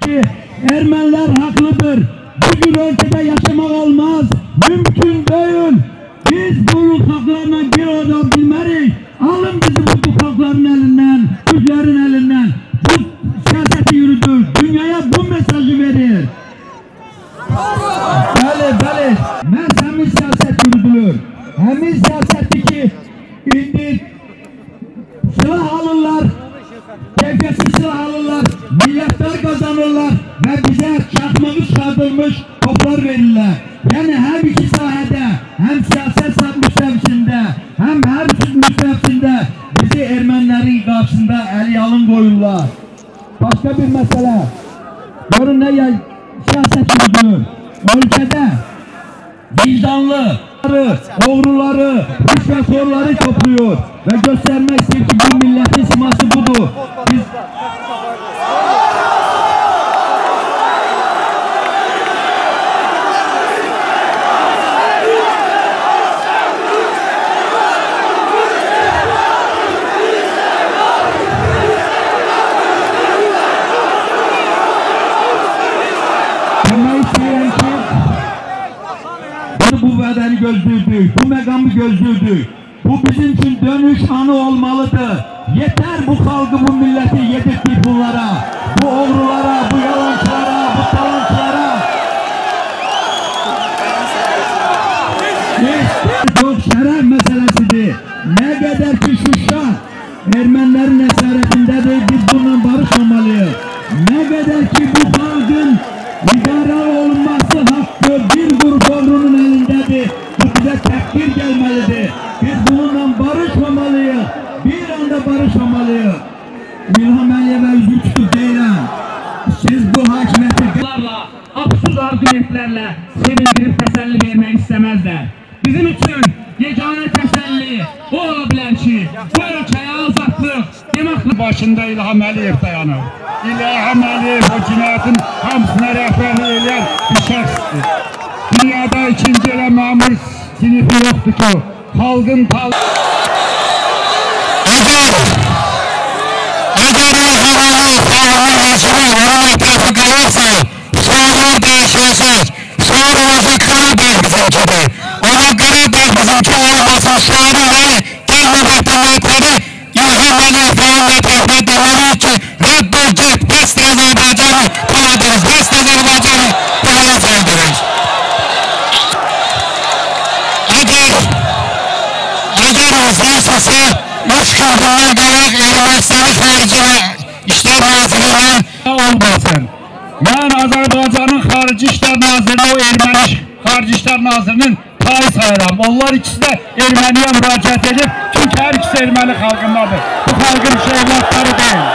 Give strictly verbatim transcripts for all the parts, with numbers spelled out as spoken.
ki, Ermeniler haklıdır. Bugün ülkede yaşamak olmaz. Mümkün değil. Biz bu halklarla bir arada bilmeliyiz. Alın bizi bu halkların elinden, Türklerin elinden. Bu siyaseti yürüdür. Dünyaya bu mesajı verir. Bəli, bəli. Məhz həmin siyaset yürüdülür. Həmin siyaseti ki, indi silah alırlar, keyfiyetsiz silah alırlar, milyatlar kazanırlar ve bize çakmağı çıkartılmış toplar verirler. Yani hem iki sahede, hem siyaset müstevsinde, hem her müstevsinde bizi Ermenilerin karşısında el yalın koyurlar. Başka bir mesele, görün ne ya, siyaset yürüdülür. Ülkede vicdanlı, oğruları, diktatörleri topluyor ve göstermek istiyor ki bu milletin siması budur. Biz... Bu vədəni gözlürdük, bu məqamı gözlürdük. Bu bizim için dönüş anı olmalıdır. Yeter bu halkı, bu milleti yedirttik bunlara, bu oğrulara, bu yalancılara, bu talancılara. Çok şeref meselesidir. Ne kadar ki Şuşa Ermenilerin esaretindedir, biz bununla barışmamalıyız. Ne kadar ki bu halkın idare olunması hakkı bir grup oğrunun elindedir. Bu bize tekbir gelmelidir. Biz bununla barışmamalıyız. Bir anda barışmamalıyız. İlham Əliyevə üzü tutup deyirəm. Siz bu hakimiyeti absurd argumentlerle sevindirip təsəlli vermək istəməzlər. Bizim için yeganə təsəlli o ola bilər ki, bu ölkəyə azadlıq, demokrasi başında İlham Əliyev dayanır. İlham Əliyev o cinayetin hamısına rəhbərlik edən bir şəxsdir. Dünyada ikinci elə məmur sinifi yoxdur ki, xalqın tal... Əgər İlhamın xalqın rəsmi onun ətrafı qalırsa, sonra dəyişəcək, sonra olacaq Qarabağ bizimkidir. Ona Qarabağ bizimki olmasa sonra və gəlmə vətənətləri İlham Əliyev onun ətrafına deməlir ki, rədd ol get, bəs Azərbaycanı paladırız, bəs Azərbaycanı pahala saldırız. Sizə üç kadınlar qalaq Ermənistanı xarici İşlər Nazirliğine olmasın. Ben Azərbaycanın Xarici İşlər Nazirliği o Erməni Xarici İşlər Nazirliğinin payı sayıram. Onlar ikisi de Erməniyə müraciət edib. Çünkü her ikisi Erməni xalqındadır. Bu xalqın evlatları değil.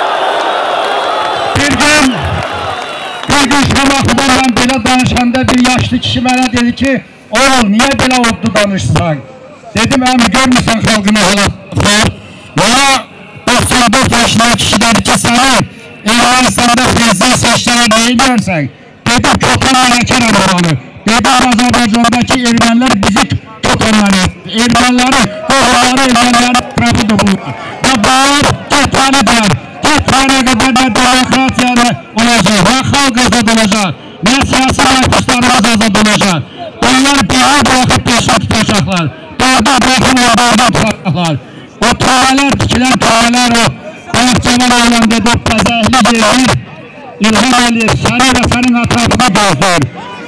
Bir gün bir gün Şamaxıda ben belə danışanda bir yaşlı kişi mənə dedi ki, oğul niye belə oldu danışsan? Dedim əmi görmüsən xalqını halaf var. Bana doxsan dörd yaşında kişi dedi ki səni Ermənistan'da prezident seçlərə neyi görsən? Dedim kökənlə əkərəm oranı. Dedim Azərbaycandakı Ermənilər bizi kökənləri, Erməniləri, oğulları Erməniləri ətrafıdır bunlar. Və bağır getməlidir. Getməyənə qədər nə demokratiyanı olacaq, nə xalq azad olacaq, nə siyasi məhbuslarımız azad olacaq. Onlar bir bırakıp peşə tutacaqlar. Dağda bırakın o dağda tutacaqlar. O tağalar, tikilən tağalar o Bahçevan oğlan dedi, təzəhli gelir. İlham Əliyev səni və sənin ətrafına bağlar.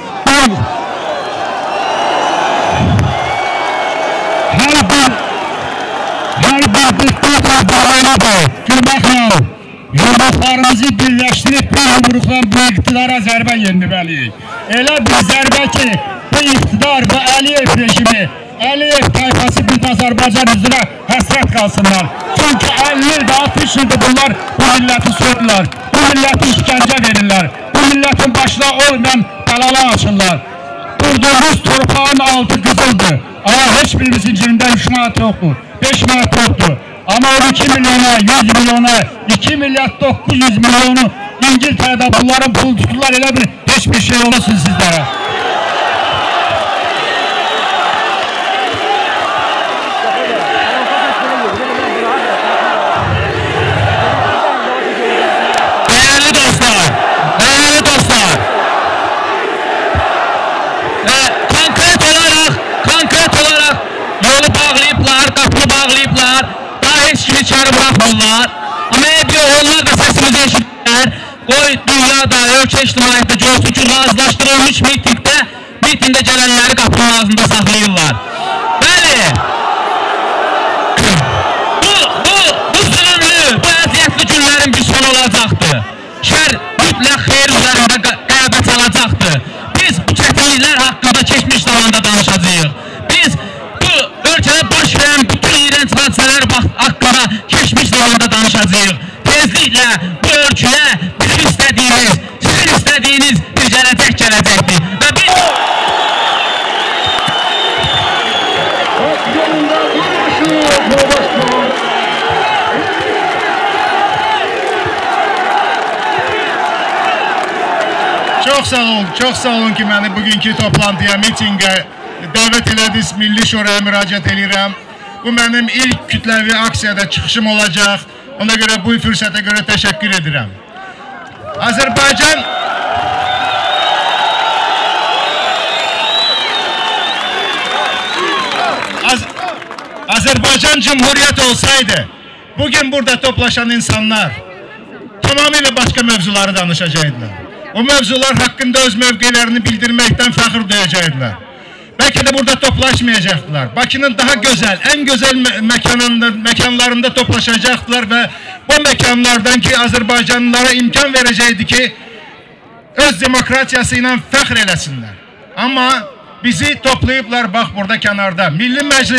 Hər bir hər bir diktator bağlıdır. Gülməklə yumruqlarımızı birləşdirib bir yumruqla bu iqtidara zərbə yenilməliyik. Elə bir zərbə ki, bu iqtidar, bu Əliyev rejimi, Əliyev tayfası bir Azərbaycan üzrə həsrət qalsınlar. Çünki əlli ildə, altmış ildə bunlar bu milləti soyurlar, bu milləti işgəncə verirlər, bu millətin başına olmayan dalalar açırlar. Durduğumuz torpağın altı qızıldır. Ama heç birimizin cibində üç manat yoxdur, beş manat yoxdur. Ama on iki milyona, yüz milyona, iki milyar dokuz yüz milyonu İngiltere'de bunların pul tuturlar, elə bir hiçbir şey olursun sizlere. onları bırakmırlar. Ama hep onlar da sesimizi eşitler. Qoy dünyada, ölkə ictimaiyyətdə görsün ki, razılaşdırılmış mitingdə, mitingdə gələnləri qapının ağzında saxlayırlar. Bəli, bu, bu, bu zulümlü, bu əziyyətli günlərin bir sonu olacaqdır. Şər mütləq xeyir üzərində qələbə çalacaqdır. Biz bu çətinliklər haqqında keçmiş zamanda danışacağıq. Biz bu ölkədə baş verən bütün iğrənc hadisələr haqqında keçmiş zamanda danışacağıq. Tezliklə bu ölkəyə bizim istədiyiniz, sizin istədiyiniz bir gələcək gələcəkdir. Və biz... Çox sağ olun, çox sağ olun ki, məni bugünkü toplantıya, mitingə dəvət elədiniz, Milli Şuraya müraciət edirəm. Bu mənim ilk kütləvi aksiyada çıxışım olacaq. Ona görə bu fürsətə görə təşəkkür edirəm. Azərbaycan Az Azərbaycan Cumhuriyeti olsaydı, bugün burada toplaşan insanlar tamamıyla başka mevzuları danışacaklar. O mevzular hakkında öz mövqelərini bildirməkdən fəxr duyacaqlar. Belki de burada toplaşmayacaklar. Bakı'nın daha güzel, en güzel mekanlarında, mekanlarında toplaşacaklar ve bu mekanlardan ki Azerbaycanlılara imkan verəcəkdi ki öz demokratiyasıyla fəxr eləsinlər. Ama bizi toplayıblar bax burada kənarda. Milli Məclis